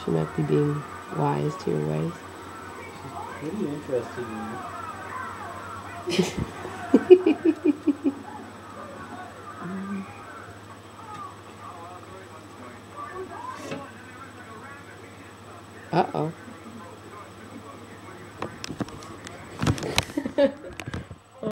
She might be being wise to your ways. Pretty interesting. Uh-oh.